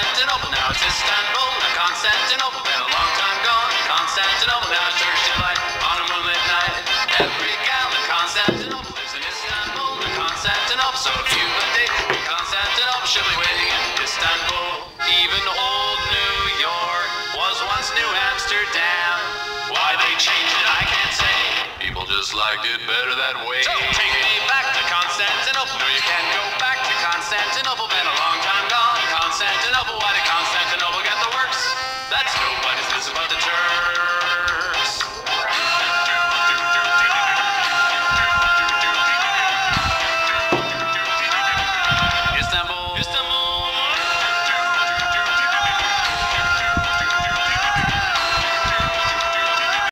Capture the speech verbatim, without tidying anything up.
Constantinople, now it's Istanbul. Now Constantinople, been a long time gone. Constantinople, now it's Turkish delight on a moonlit night. Every gal in Constantinople lives in Istanbul. Now Constantinople, so if you've a date in Constantinople, she'll be waiting in Istanbul. Even old New York was once New Amsterdam. Why they changed it, I can't say. People just liked it better that way. So take me back to Constantinople. No, you can't go back to Constantinople. Been a long time gone. Constantinople, why did Constantinople